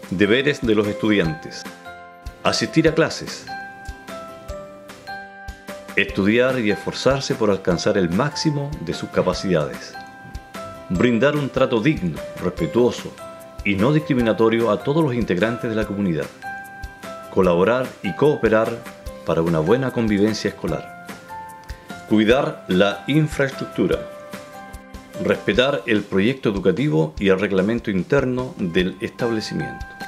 Deberes de los estudiantes. Asistir a clases. Estudiar y esforzarse por alcanzar el máximo de sus capacidades. Brindar un trato digno, respetuoso y no discriminatorio a todos los integrantes de la comunidad. Colaborar y cooperar para una buena convivencia escolar. Cuidar la infraestructura. Respetar el proyecto educativo y el reglamento interno del establecimiento.